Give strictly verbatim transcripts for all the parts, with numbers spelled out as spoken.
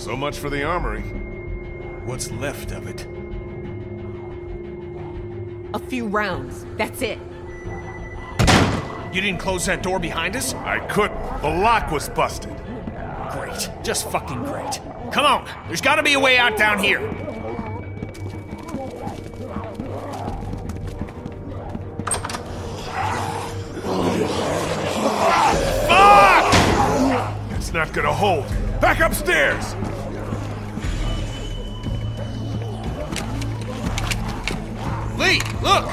So much for the armory. What's left of it? A few rounds, that's it. You didn't close that door behind us? I couldn't. The lock was busted. Great. Just fucking great. Come on, there's gotta be a way out down here. Fuck! It's not gonna hold. Back upstairs! Lee, look!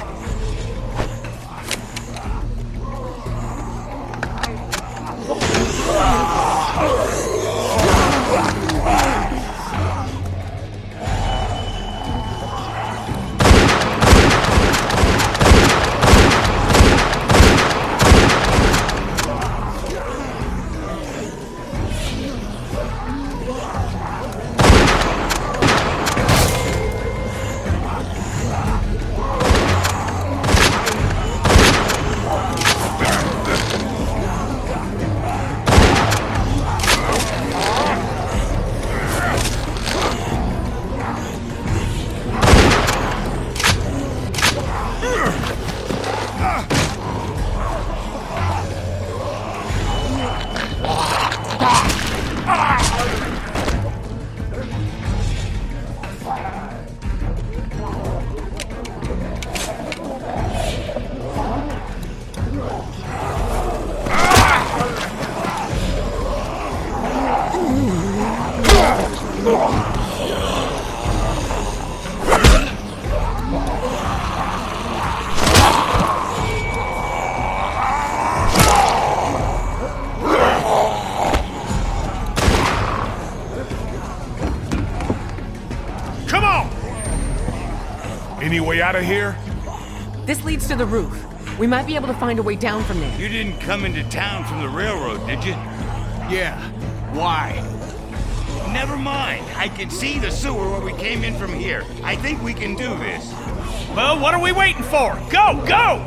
Any way out of here? This leads to the roof. We might be able to find a way down from there. You didn't come into town from the railroad, did you? Yeah. Why? Never mind. I can see the sewer where we came in from here. I think we can do this. Well, what are we waiting for? Go, go!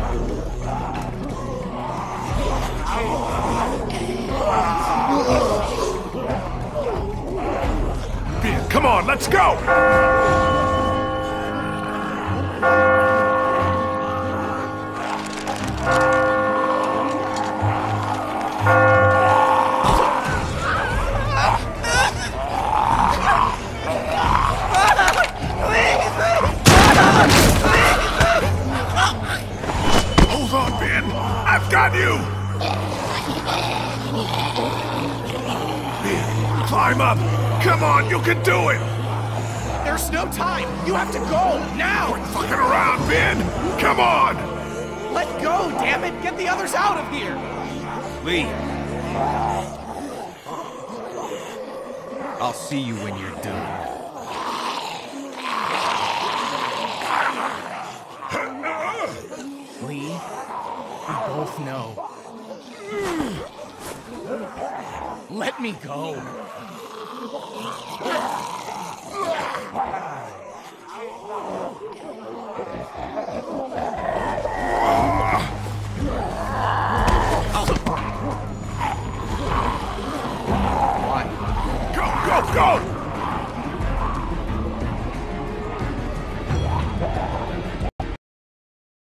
Ben, come on, let's go! Hold on, Ben. I've got you! Ben, climb up! Come on, you can do it! There's no time! You have to go! Now! Quit fucking around, Ben! Come on! Let go, damn it! Get the others out of here! Lee, I'll see you when you're done. Lee, we both know. Let me go.